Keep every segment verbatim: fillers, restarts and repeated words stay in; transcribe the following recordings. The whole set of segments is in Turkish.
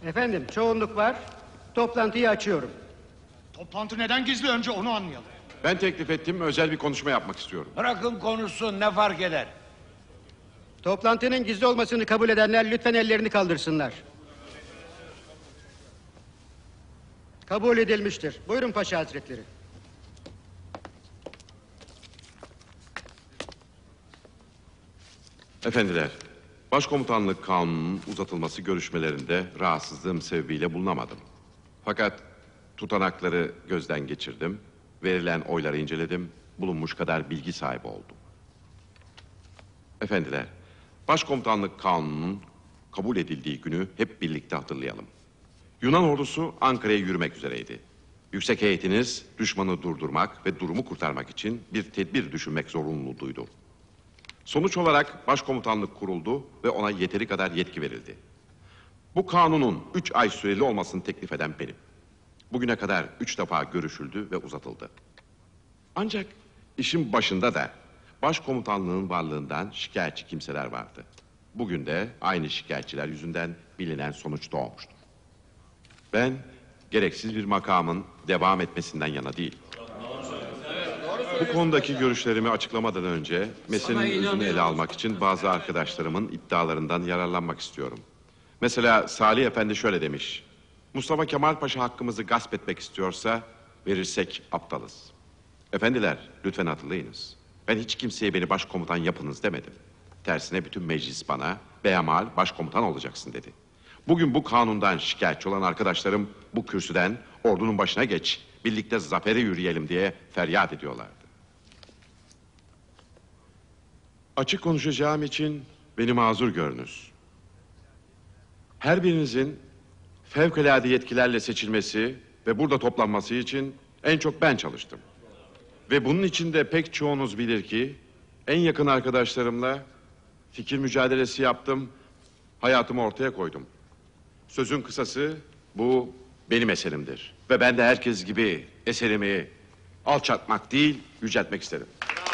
Efendim, çoğunluk var. Toplantıyı açıyorum. Toplantı neden gizli, önce onu anlayalım. Ben teklif ettim, özel bir konuşma yapmak istiyorum. Bırakın konuşsun, ne fark eder? Toplantının gizli olmasını kabul edenler lütfen ellerini kaldırsınlar. Kabul edilmiştir. Buyurun Paşa Hazretleri. Efendiler, Başkomutanlık Kanunu'nun uzatılması görüşmelerinde rahatsızlığım sebebiyle bulunamadım. Fakat tutanakları gözden geçirdim, verilen oyları inceledim, bulunmuş kadar bilgi sahibi oldum. Efendiler, Başkomutanlık Kanunu'nun kabul edildiği günü hep birlikte hatırlayalım. Yunan ordusu Ankara'ya yürümek üzereydi. Yüksek heyetiniz düşmanı durdurmak ve durumu kurtarmak için bir tedbir düşünmek zorunluluğu duydu. Sonuç olarak başkomutanlık kuruldu ve ona yeteri kadar yetki verildi. Bu kanunun üç ay süreli olmasını teklif eden benim. Bugüne kadar üç defa görüşüldü ve uzatıldı. Ancak işin başında da başkomutanlığın varlığından şikayetçi kimseler vardı. Bugün de aynı şikayetçiler yüzünden bilinen sonuç doğmuştur. Ben gereksiz bir makamın devam etmesinden yana değil. Bu konudaki görüşlerimi açıklamadan önce meselenin özünü ele almak için bazı arkadaşlarımın iddialarından yararlanmak istiyorum. Mesela Salih Efendi şöyle demiş: Mustafa Kemal Paşa hakkımızı gasp etmek istiyorsa verirsek aptalız. Efendiler, lütfen hatırlayınız. Ben hiç kimseye beni başkomutan yapınız demedim. Tersine bütün meclis bana beyamal başkomutan olacaksın dedi. Bugün bu kanundan şikayetçi olan arkadaşlarım bu kürsüden ordunun başına geç, birlikte zafere yürüyelim diye feryat ediyorlardı. Açık konuşacağım için beni mazur görünüz. Her birinizin fevkalade yetkilerle seçilmesi ve burada toplanması için en çok ben çalıştım. Ve bunun için de pek çoğunuz bilir ki en yakın arkadaşlarımla fikir mücadelesi yaptım, hayatımı ortaya koydum. Sözün kısası bu benim eserimdir. Ve ben de herkes gibi eserimi alçaltmak değil, yüceltmek isterim.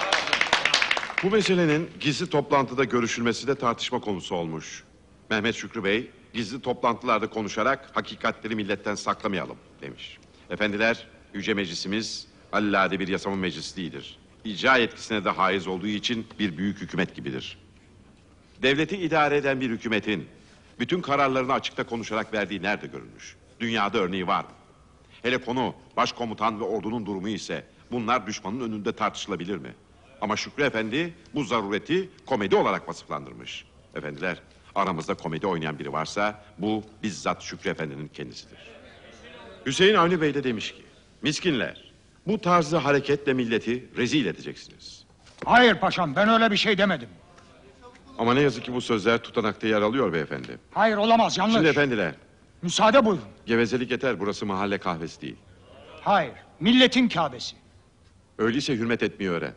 Bu meselenin gizli toplantıda görüşülmesi de tartışma konusu olmuş. Mehmet Şükrü Bey, gizli toplantılarda konuşarak hakikatleri milletten saklamayalım demiş. Efendiler, Yüce Meclisimiz alelade bir yasama meclisi değildir. İcra yetkisine de haiz olduğu için bir büyük hükümet gibidir. Devleti idare eden bir hükümetin bütün kararlarını açıkta konuşarak verdiği nerede görülmüş? Dünyada örneği var mı? Hele konu başkomutan ve ordunun durumu ise bunlar düşmanın önünde tartışılabilir mi? Ama Şükrü Efendi bu zarureti komedi olarak vasıflandırmış. Efendiler, aramızda komedi oynayan biri varsa bu bizzat Şükrü Efendi'nin kendisidir. Hüseyin Avni Bey de demiş ki, miskinler, bu tarzı hareketle milleti rezil edeceksiniz. Hayır paşam, ben öyle bir şey demedim. Ama ne yazık ki bu sözler tutanakta yer alıyor beyefendi. Hayır, olamaz, yanlış. Şimdi efendiler, müsaade buyurun. gevezelik yeter, burası mahalle kahvesi değil. Hayır, milletin Kâbesi. Öyleyse hürmet etmeyi öğren.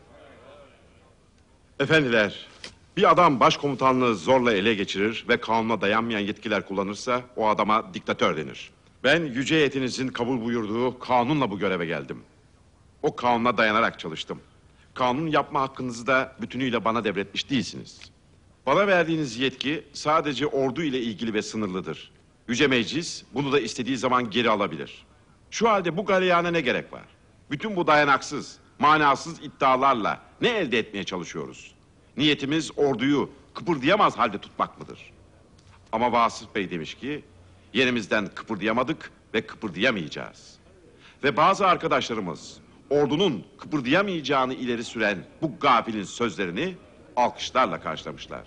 Efendiler, bir adam başkomutanlığı zorla ele geçirir ve kanuna dayanmayan yetkiler kullanırsa o adama diktatör denir. Ben yüce heyetinizin kabul buyurduğu kanunla bu göreve geldim. O kanuna dayanarak çalıştım. Kanun yapma hakkınızı da bütünüyle bana devretmiş değilsiniz. Bana verdiğiniz yetki sadece ordu ile ilgili ve sınırlıdır. Yüce Meclis bunu da istediği zaman geri alabilir. Şu halde bu galeyana ne gerek var? Bütün bu dayanaksız, manasız iddialarla ne elde etmeye çalışıyoruz? Niyetimiz orduyu kıpırdayamaz halde tutmak mıdır? Ama Vasıf Bey demiş ki, yerimizden kıpırdayamadık ve kıpırdayamayacağız. Ve bazı arkadaşlarımız ordunun kıpırdayamayacağını ileri süren bu gafilin sözlerini alkışlarla karşılamışlar.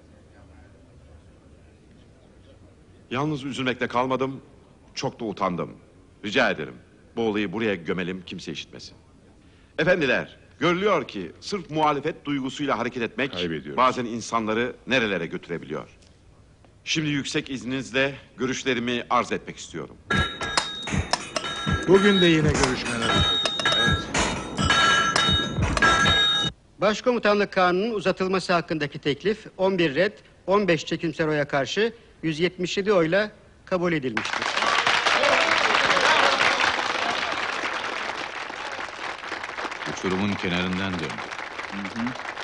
Yalnız üzülmekle kalmadım, çok da utandım. Rica ederim, bu olayı buraya gömelim, kimse işitmesin. Efendiler, görülüyor ki sırf muhalefet duygusuyla hareket etmek bazen insanları nerelere götürebiliyor. Şimdi yüksek izninizle görüşlerimi arz etmek istiyorum. Bugün de yine görüşmeler uzadı. Evet. Başkomutanlık Kanunu'nun uzatılması hakkındaki teklif on bir red, on beş çekimser oya karşı yüz yetmiş yedi oyla kabul edilmiştir. Uçurumun kenarından döndü. Hı hı.